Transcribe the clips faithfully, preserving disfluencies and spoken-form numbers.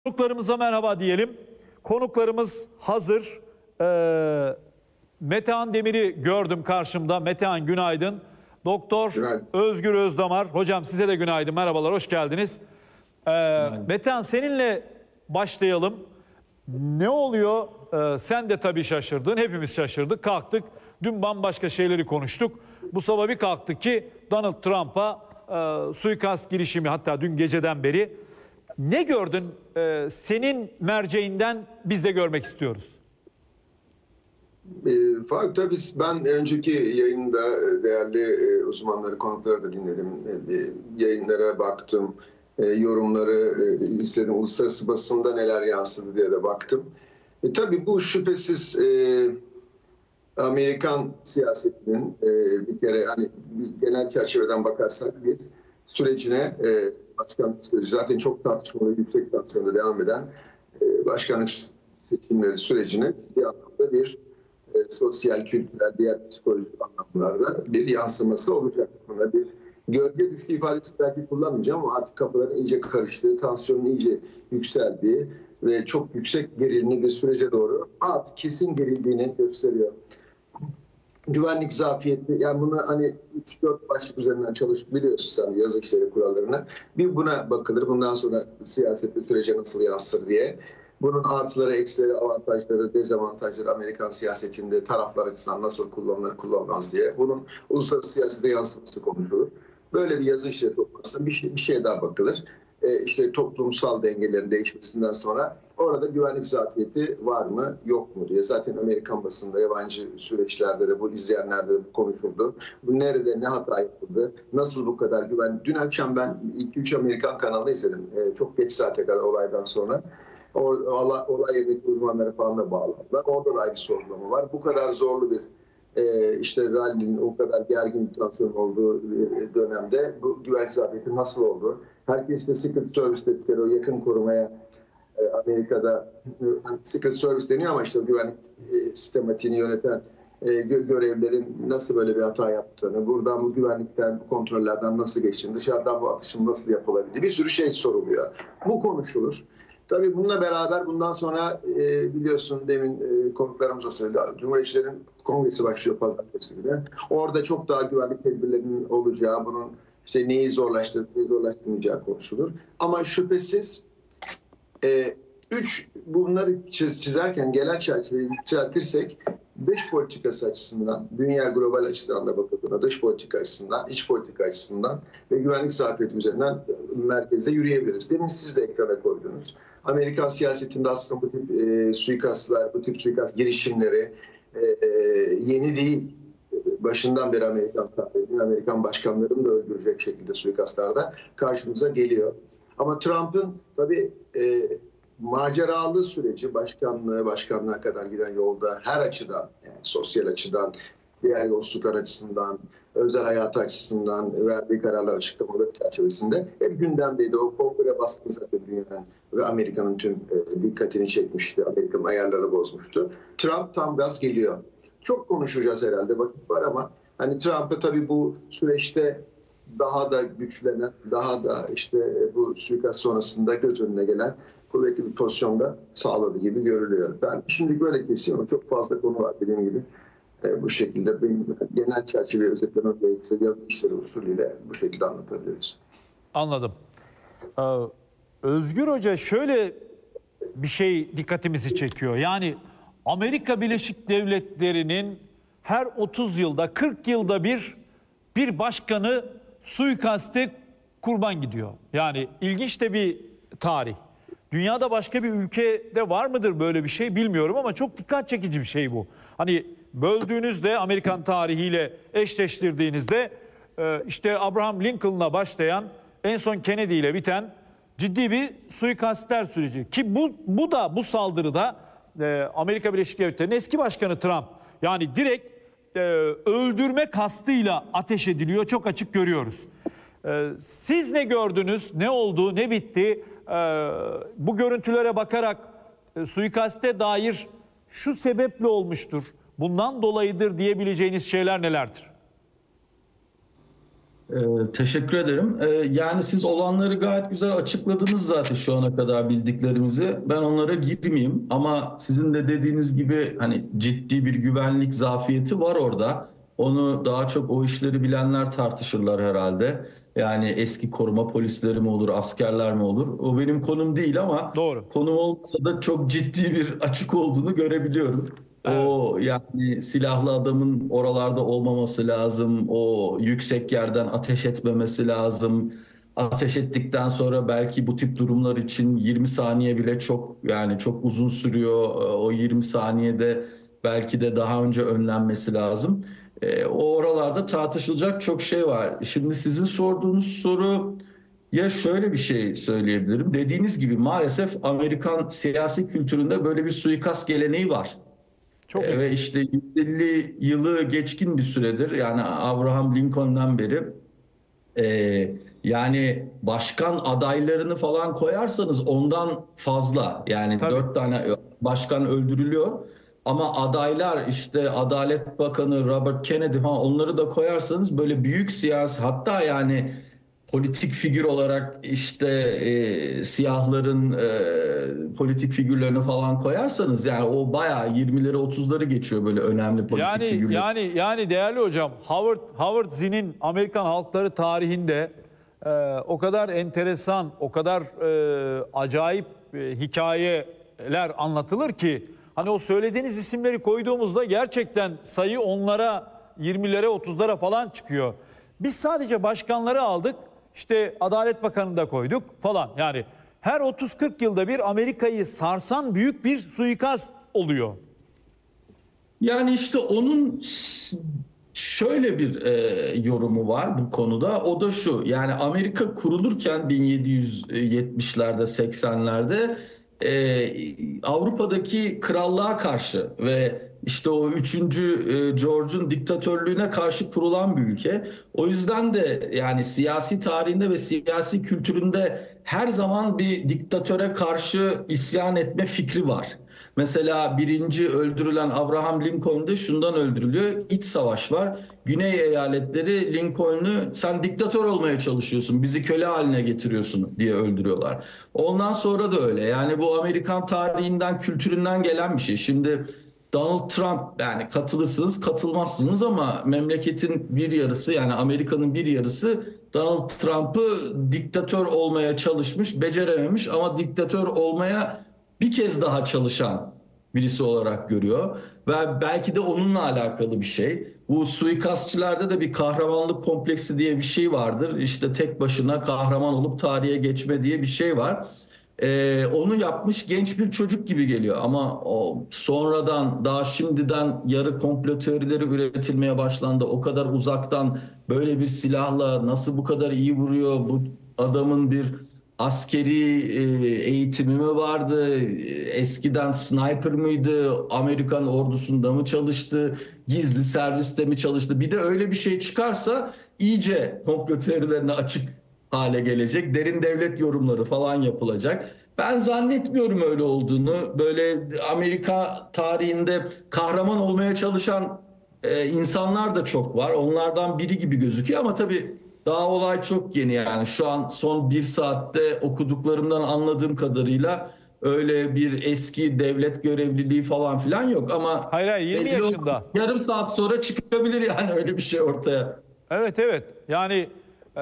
Konuklarımıza merhaba diyelim. Konuklarımız hazır. Ee, Metehan Demir'i gördüm karşımda. Metehan günaydın. Doktor Günaydın. Özgür Özdamar. Hocam size de günaydın. Merhabalar, hoş geldiniz. Ee, Metehan seninle başlayalım. Ne oluyor? Ee, sen de tabii şaşırdın. Hepimiz şaşırdık. Kalktık. Dün bambaşka şeyleri konuştuk. Bu sabah bir kalktık ki Donald Trump'a e, suikast girişimi, hatta dün geceden beri. Ne gördün? Ee, senin merceğinden biz de görmek istiyoruz. E, Faruk, tabii ben önceki yayında değerli e, uzmanları, konukları da dinledim. E, yayınlara baktım, e, yorumları e, izledim. Uluslararası basında neler yansıdı diye de baktım. E, tabii bu şüphesiz e, Amerikan siyasetinin e, bir kere hani bir genel çerçeveden bakarsak bir sürecine e, başkanlık süreci zaten çok tartışmalı, yüksek tansiyonda devam eden e, başkanlık seçimleri sürecine bir anlamda bir e, sosyal, kültürel, diğer psikolojik anlamlarda bir yansıması olacak. Buna bir gölge düştü ifadesi belki kullanmayacağım ama artık kafaların iyice karıştığı, tansiyonun iyice yükseldiği ve çok yüksek gerilimli bir sürece doğru artık kesin gerildiğini gösteriyor. Güvenlik zafiyeti, yani bunu hani üç dört başlık üzerinden çalışıp biliyorsun sen yazık işleri kurallarını. Bir buna bakılır, bundan sonra siyasette sürece nasıl yansır diye. Bunun artıları, eksileri, avantajları, dezavantajları Amerikan siyasetinde taraflar açısından nasıl kullanılır, kullanılmaz diye. Bunun uluslararası siyasete yansıması konuşulur. Böyle bir yazı işleri toplanırsa bir, şey, bir şeye daha bakılır. E, işte toplumsal dengelerin değişmesinden sonra orada güvenlik zafiyeti var mı yok mu diye. Zaten Amerikan basında, yabancı süreçlerde de bu, izleyenlerde de bu konuşuldu. Bu nerede ne hata yapıldı, nasıl bu kadar güven. Dün akşam ben iki üç Amerikan kanalını izledim. E, çok geç saate kadar olaydan sonra. O, olay, olay yerindeki uzmanları falan da bağladılar. Orada da aynı sorgulama var. Bu kadar zorlu bir e, işte rallinin o kadar gergin bir tansiyon olduğu dönemde bu güvenlik zafiyeti nasıl oldu? Herkes de Secret Service dedikleri o yakın korumaya e, Amerika'da e, Secret Service deniyor ama işte o güvenlik e, sistematiğini yöneten e, gö görevlerin nasıl böyle bir hata yaptığını, buradan bu güvenlikten, bu kontrollerden nasıl geçtiğini, dışarıdan bu atışın nasıl yapılabildiği bir sürü şey soruluyor. Bu konuşulur. Tabii bununla beraber bundan sonra e, biliyorsun demin e, konuklarımız da söyledi. Cumhuriyetçilerin kongresi başlıyor pazartesi günü. Orada çok daha güvenlik tedbirlerinin olacağı, bunun işte neyi zorlaştırıp neyi zorlaştırmayacağı konuşulur. Ama şüphesiz e, üç bunları çiz, çizerken genel çerçeveyi yükseltirsek dış politikası açısından, dünya global açıdan da bakıldığında dış politika açısından, iç politika açısından ve güvenlik zafiyeti üzerinden merkeze yürüyebiliriz. Demin siz de ekrana koydunuz. Amerikan siyasetinde aslında bu tip e, suikastlar, bu tip suikast girişimleri e, e, yeni değil. Başından beri Amerikan tarihinin, Amerikan başkanlarını da öldürecek şekilde suikastlarda karşımıza geliyor. Ama Trump'ın tabii e, maceralı süreci, başkanlığı, başkanlığa kadar giden yolda her açıdan, yani sosyal açıdan, diğer yolsuzluklar açısından, özel hayatı açısından verdiği kararlar, açıklamaları çerçevesinde hep gündemdeydi. O kongre baskını zaten dünyanın ve Amerika'nın tüm e, dikkatini çekmişti. Amerika'nın ayarlarını bozmuştu. Trump tam gaz geliyor. Çok konuşacağız herhalde, vakit var ama hani Trump'ı tabii bu süreçte daha da güçlenen, daha da işte bu suikast sonrasında göz önüne gelen kuvvetli bir pozisyonda sağladı gibi görülüyor. Ben şimdi böyle keseyim ama çok fazla konu var dediğim gibi. E, bu şekilde benim genel çerçeveyi özetlemem gerekirse yazı işleri usulüyle bu şekilde anlatabiliriz. Anladım. Ee, Özgür Hoca, şöyle bir şey dikkatimizi çekiyor. Yani Amerika Birleşik Devletleri'nin her otuz yılda, kırk yılda bir bir başkanı suikaste kurban gidiyor. Yani ilginç de bir tarih. Dünyada başka bir ülkede var mıdır böyle bir şey bilmiyorum ama çok dikkat çekici bir şey bu. Hani böldüğünüzde, Amerikan tarihiyle eşleştirdiğinizde işte Abraham Lincoln'la başlayan, en son Kennedy ile biten ciddi bir suikastler süreci. Ki bu, bu da bu saldırıda Amerika Birleşik Devletleri'nin eski başkanı Trump, yani direkt öldürme kastıyla ateş ediliyor. Çok açık görüyoruz. Siz ne gördünüz? Ne oldu? Ne bitti? Bu görüntülere bakarak suikaste dair şu sebeple olmuştur, bundan dolayıdır diyebileceğiniz şeyler nelerdir? Ee, teşekkür ederim. Ee, yani siz olanları gayet güzel açıkladınız zaten şu ana kadar bildiklerimizi. Ben onlara girmeyeyim ama sizin de dediğiniz gibi hani ciddi bir güvenlik zafiyeti var orada. Onu daha çok o işleri bilenler tartışırlar herhalde. Yani eski koruma polisleri mi olur, askerler mi olur? O benim konum değil ama Doğru. konum olmasa da çok ciddi bir açık olduğunu görebiliyorum. Evet. O yani silahlı adamın oralarda olmaması lazım. O yüksek yerden ateş etmemesi lazım. Ateş ettikten sonra belki bu tip durumlar için yirmi saniye bile çok yani çok uzun sürüyor. O yirmi saniyede belki de daha önce önlenmesi lazım. E, o oralarda tartışılacak çok şey var. Şimdi sizin sorduğunuz soru ya şöyle bir şey söyleyebilirim. Dediğiniz gibi maalesef Amerikan siyasi kültüründe böyle bir suikast geleneği var. Çok E, Ve ilginç. işte yüz elli yılı geçkin bir süredir yani Abraham Lincoln'dan beri e, yani başkan adaylarını falan koyarsanız ondan fazla yani Tabii. dört tane başkan öldürülüyor. Ama adaylar işte Adalet Bakanı Robert Kennedy falan onları da koyarsanız böyle büyük siyasi hatta yani politik figür olarak işte e, siyahların e, politik figürlerini falan koyarsanız yani o bayağı yirmileri otuzları geçiyor böyle önemli politik Yani figürler. yani yani değerli hocam, Howard Howard Zinn'in Amerikan halkları tarihinde e, o kadar enteresan, o kadar e, acayip e, hikayeler anlatılır ki hani o söylediğiniz isimleri koyduğumuzda gerçekten sayı onlara, yirmilere, otuzlara falan çıkıyor. Biz sadece başkanları aldık. İşte Adalet Bakanı'nı da koyduk falan. Yani her otuz kırk yılda bir Amerika'yı sarsan büyük bir suikast oluyor. Yani işte onun şöyle bir e, yorumu var bu konuda. O da şu. Yani Amerika kurulurken bin yedi yüz yetmişlerde, seksenlerde e, Avrupa'daki krallığa karşı ve işte o üçüncü E, George'un diktatörlüğüne karşı kurulan bir ülke. O yüzden de yani siyasi tarihinde ve siyasi kültüründe her zaman bir diktatöre karşı isyan etme fikri var. Mesela birinci öldürülen Abraham Lincoln de şundan öldürülüyor. İç savaş var. Güney eyaletleri Lincoln'u sen diktatör olmaya çalışıyorsun, bizi köle haline getiriyorsun diye öldürüyorlar. Ondan sonra da öyle. Yani bu Amerikan tarihinden, kültüründen gelen bir şey. Şimdi Donald Trump yani katılırsınız, katılmazsınız ama memleketin bir yarısı yani Amerika'nın bir yarısı Donald Trump'ı diktatör olmaya çalışmış, becerememiş ama diktatör olmaya bir kez daha çalışan birisi olarak görüyor. Ve belki de onunla alakalı bir şey. Bu suikastçılarda da bir kahramanlık kompleksi diye bir şey vardır. İşte tek başına kahraman olup tarihe geçme diye bir şey var. Ee, onu yapmış genç bir çocuk gibi geliyor ama o sonradan daha şimdiden yarı komplo teorileri üretilmeye başlandı. O kadar uzaktan böyle bir silahla nasıl bu kadar iyi vuruyor bu adamın bir askeri e, eğitimi mi vardı? Eskiden sniper mıydı? Amerikan ordusunda mı çalıştı? Gizli serviste mi çalıştı? Bir de öyle bir şey çıkarsa iyice komplo teorilerine açık hale gelecek. Derin devlet yorumları falan yapılacak. Ben zannetmiyorum öyle olduğunu. Böyle Amerika tarihinde kahraman olmaya çalışan e, insanlar da çok var. Onlardan biri gibi gözüküyor ama tabii daha olay çok yeni yani. Şu an son bir saatte okuduklarımdan anladığım kadarıyla öyle bir eski devlet görevliliği falan filan yok. Ama Hayır hayır, yirmi belli olmaz. yaşında. Yarım saat sonra çıkabilir yani öyle bir şey ortaya. Evet evet. Yani e,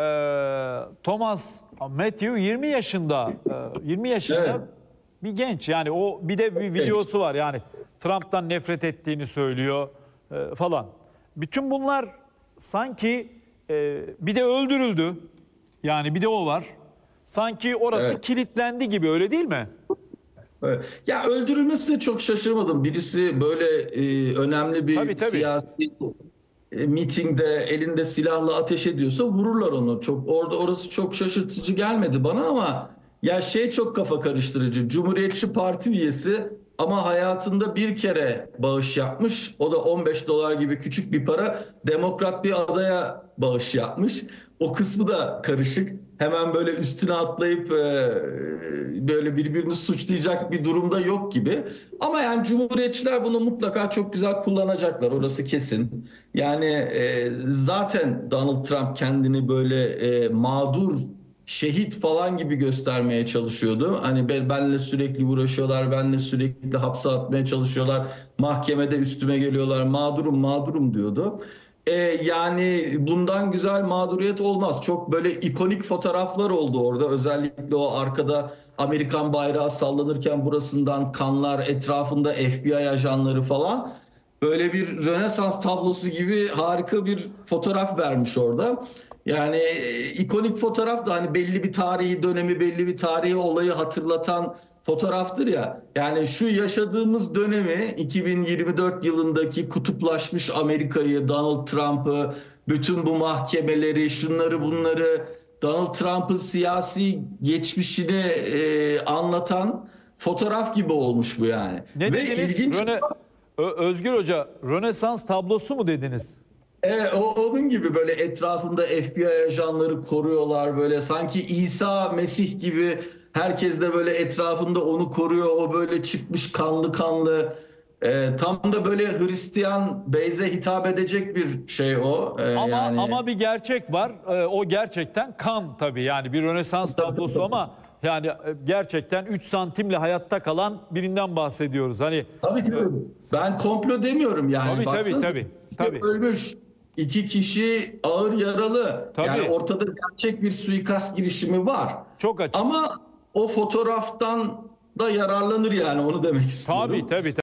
Thomas Matthew yirmi yaşında. E, yirmi yaşında Evet. bir genç. Yani o bir de bir videosu var. Yani Trump'tan nefret ettiğini söylüyor e, falan. Bütün bunlar sanki e, bir de öldürüldü. Yani bir de o var. Sanki orası Evet. kilitlendi gibi, öyle değil mi? Evet. Ya öldürülmesine çok şaşırmadım. Birisi böyle e, önemli bir Tabii tabii. siyasi e, mitingde elinde silahla ateş ediyorsa vururlar onu. Çok orada orası çok şaşırtıcı gelmedi bana ama ya şey çok kafa karıştırıcı. Cumhuriyetçi Parti üyesi ama hayatında bir kere bağış yapmış. O da on beş dolar gibi küçük bir para. Demokrat bir adaya bağış yapmış. O kısmı da karışık. Hemen böyle üstüne atlayıp e, böyle birbirini suçlayacak bir durumda yok gibi. Ama yani Cumhuriyetçiler bunu mutlaka çok güzel kullanacaklar. Orası kesin. Yani e, zaten Donald Trump kendini böyle e, mağdur, şehit falan gibi göstermeye çalışıyordu. Hani ben- benle sürekli uğraşıyorlar, benle sürekli hapse atmaya çalışıyorlar. Mahkemede üstüme geliyorlar, mağdurum mağdurum diyordu. E, yani bundan güzel mağduriyet olmaz. Çok böyle ikonik fotoğraflar oldu orada. Özellikle o arkada Amerikan bayrağı sallanırken burasından kanlar, etrafında F B I ajanları falan. Böyle bir Rönesans tablosu gibi harika bir fotoğraf vermiş orada. Yani e, ikonik fotoğraf da hani belli bir tarihi dönemi, belli bir tarihi olayı hatırlatan fotoğraftır ya. Yani şu yaşadığımız dönemi iki bin yirmi dört yılındaki kutuplaşmış Amerika'yı, Donald Trump'ı, bütün bu mahkemeleri, şunları bunları, Donald Trump'ın siyasi geçmişini e, anlatan fotoğraf gibi olmuş bu yani. Ne Ve dediniz? ilginç. Röne, Ö- Özgür Hoca, Rönesans tablosu mu dediniz? Evet, o, onun gibi böyle etrafında F B I ajanları koruyorlar, böyle sanki İsa Mesih gibi herkes de böyle etrafında onu koruyor. O böyle çıkmış kanlı kanlı, e, tam da böyle Hristiyan beyze hitap edecek bir şey o. E, Ama yani ama bir gerçek var. Ee, o gerçekten kan tabii. Yani bir Rönesans Tabii, tablosu tabii. ama yani e, gerçekten üç santimle hayatta kalan birinden bahsediyoruz. Hani tabii ki ben komplo demiyorum yani. Tabii, tabii, Baksanıza, tabii, iki tabii. ölmüş, iki kişi ağır yaralı. Tabii. Yani ortada gerçek bir suikast girişimi var. çok açık. Ama o fotoğraftan da yararlanır yani, onu demek istiyorum. Tabii tabii.